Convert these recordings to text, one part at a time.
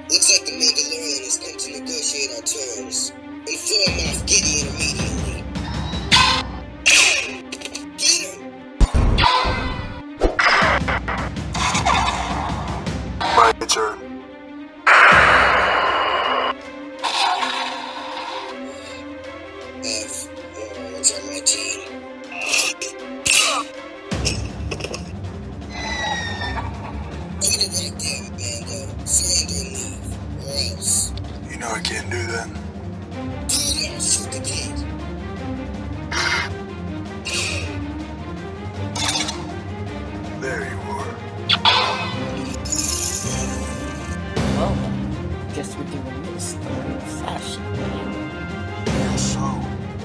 Looks like the Mandalorian has come to negotiate our terms. Inform Moff Gideon immediately. Get him! My turn. What's on my team? Put it right there, Mando. Surrender and leave, or else. You know I can't do that. Dude, I'll shoot the kid. There you are. Well, guess we're doing this the old fashioned way. Guess so.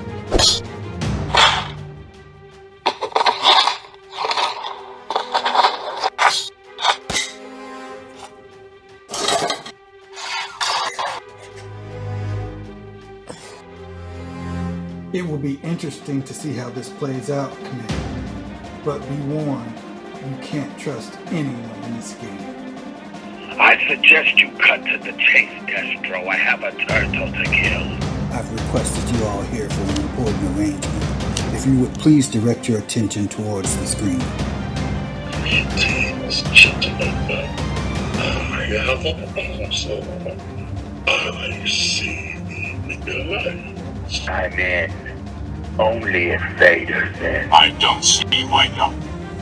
It will be interesting to see how this plays out, Commander. But be warned, you can't trust anyone in this game. I suggest you cut to the chase, Destro. I have a turtle to kill. I've requested you all here for an important arrangement. If you would please direct your attention towards the screen. Greetings, gentlemen. I have a parcel. I see the lights. I'm in. Only if Vader's in. I don't see why not.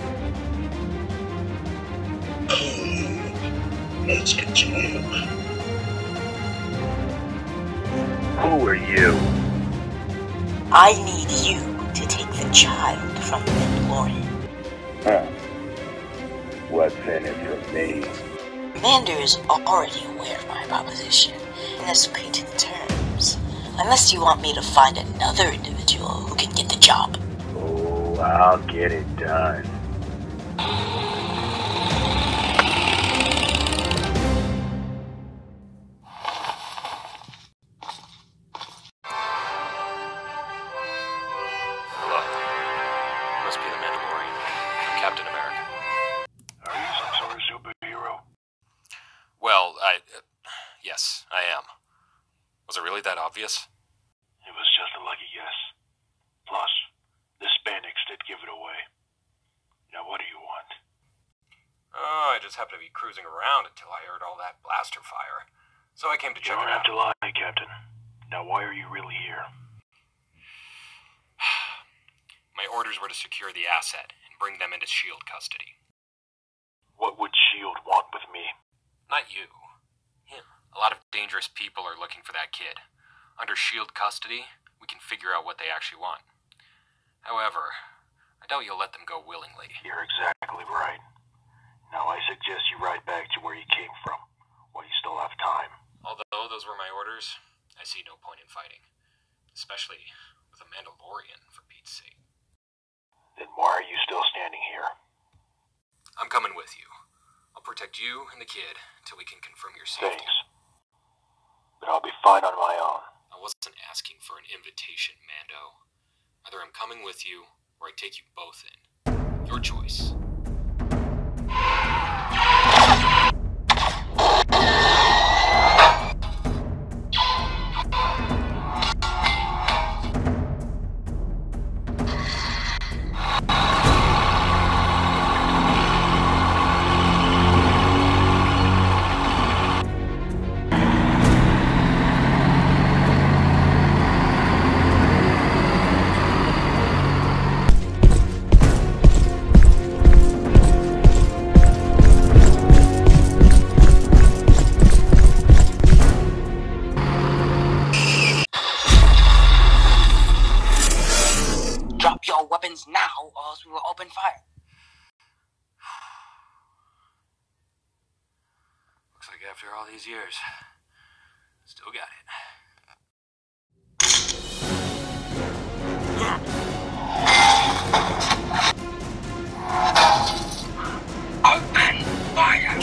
Let's get to work. Who are you? I need you to take the child from the Mandalorian. Huh. What's in it for me? Commander is already aware of my proposition and has paid the terms. Unless you want me to find another individual who can get the job. Oh, I'll get it done. Hello. Must be the Mandalorian. I'm Captain America. Are you some sort of superhero? Well, yes, I am. Was it really that obvious? It was just a lucky guess. Plus, the Hispanics did give it away. Now what do you want? Oh, I just happened to be cruising around until I heard all that blaster fire. So I came to You check don't it have out. to lie, Captain. Now why are you really here? My orders were to secure the asset and bring them into S.H.I.E.L.D. custody. What would S.H.I.E.L.D. want with me? Not you. Him. A lot of dangerous people are looking for that kid. Under S.H.I.E.L.D. custody, we can figure out what they actually want. However, I doubt you'll let them go willingly. You're exactly right. Now I suggest you ride back to where you came from, while you still have time. Although those were my orders, I see no point in fighting. Especially with a Mandalorian, for Pete's sake. Then why are you still standing here? I'm coming with you. I'll protect you and the kid until we can confirm your safety. Thanks. But I'll be fine on my own. I wasn't asking for an invitation, Mando. Either I'm coming with you, or I take you both in. Your choice. Drop your weapons now, or else we will open fire. Looks like after all these years, still got it. Open fire!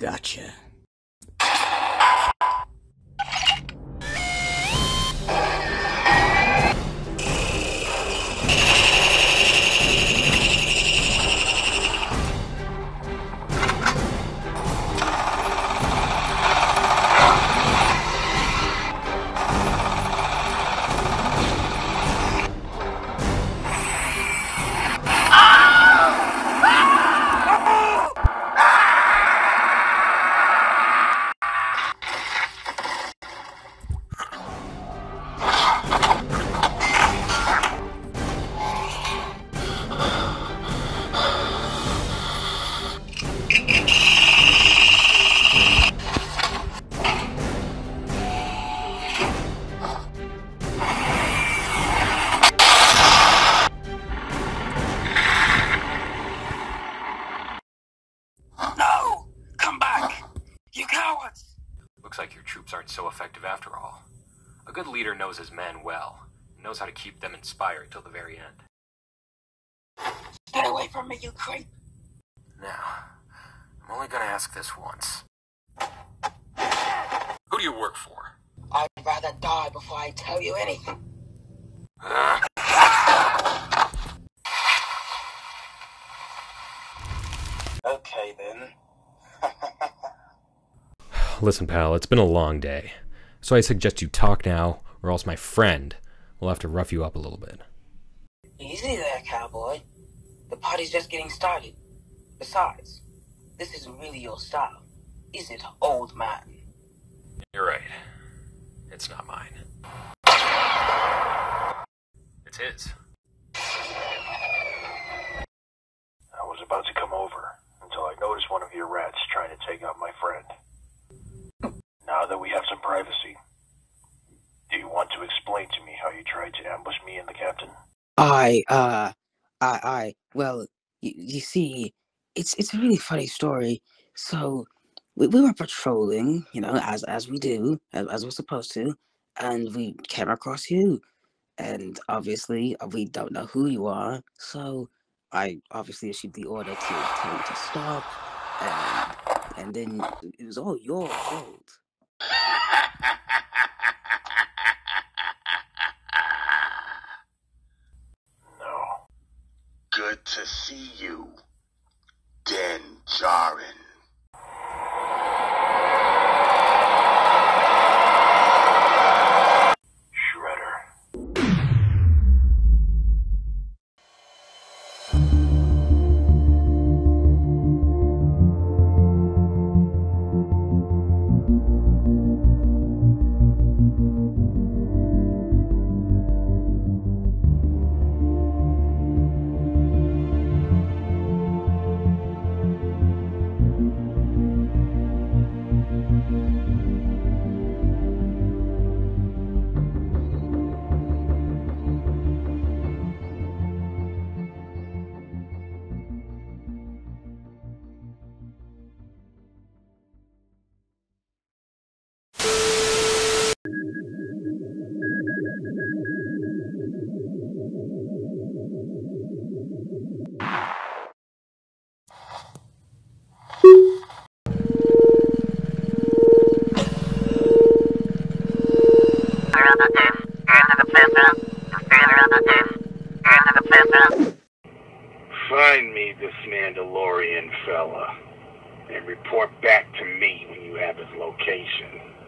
Gotcha. No! Come back! You cowards! Looks like your troops aren't so effective after all. A good leader knows his men well, and knows how to keep them inspired till the very end. Stay away from me, you creep! Now, I'm only gonna ask this once. Who do you work for? I'd rather die before I tell you anything. Okay, then. Listen, pal, it's been a long day, so I suggest you talk now, or else my friend will have to rough you up a little bit. Easy there, cowboy. The party's just getting started. Besides, this isn't really your style, is it, old man? You're right. It's not mine. It's his. I was about to come over until I noticed one of your rats trying to take out my friend. Now that we have some privacy, do you want to explain to me how you tried to ambush me and the captain? Well, you see, it's a really funny story. So, we were patrolling, as we do, as we're supposed to, and we came across you. And obviously, we don't know who you are, so I obviously issued the order to tell you to stop, and then it was all your fault. No. Good to see you, Den Djarin. Find me this Mandalorian fella, and report back to me when you have his location.